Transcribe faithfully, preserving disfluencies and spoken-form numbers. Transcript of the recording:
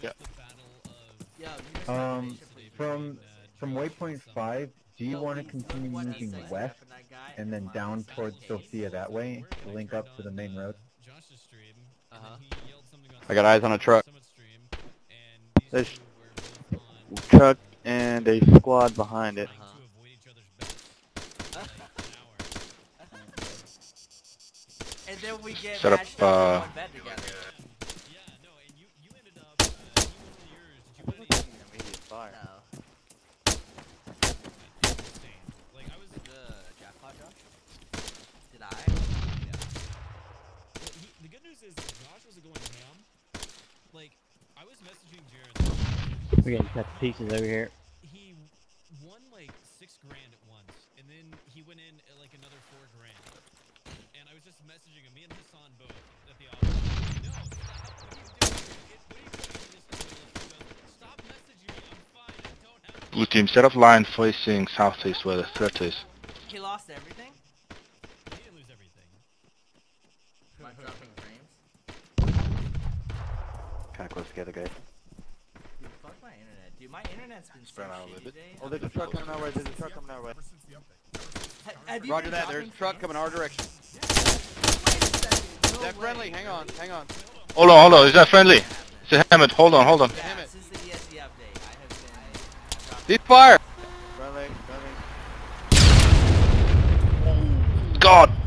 Yeah. Um, from from waypoint five, do you want to continue moving west and then down towards Sophia that way to link up to the main road? Uh-huh. I got eyes on a truck. There's a truck and a squad behind it. Uh-huh. And then we get Set up, matched uh, up in one bed together. Fire. No. The jackpot, Josh? Did I? Yeah. The good news is Josh wasn't going ham. Like, I was messaging Jared. We're getting cut to pieces over here. He won like six grand at once, and then he went in at like another four grand. And I was just messaging him, me and Hassan both at the office. No, stop! What are you doing? What are you doing? Stop messaging me. I'm fine. I don't have. Blue team, set up line facing southeast where the threat is. He lost everything? He didn't lose everything. Am I dropping frames? Kinda close together, guys. Dude, fuck my internet. Dude, my internet's been so Spread out a shitty little bit. today. Oh, there's a truck coming our way. There's a truck coming our way. Ha- have you Roger been that. There's a dropping truck frames? coming our direction. Wait a second. Is No that way. friendly? Hang on. Hang on. Hold on, hold on, is that friendly? It's a Hammett, hold on, hold on. Yeah, Damn it. since the E S C update, I have been... Deep fire! Friendly. Friendly. God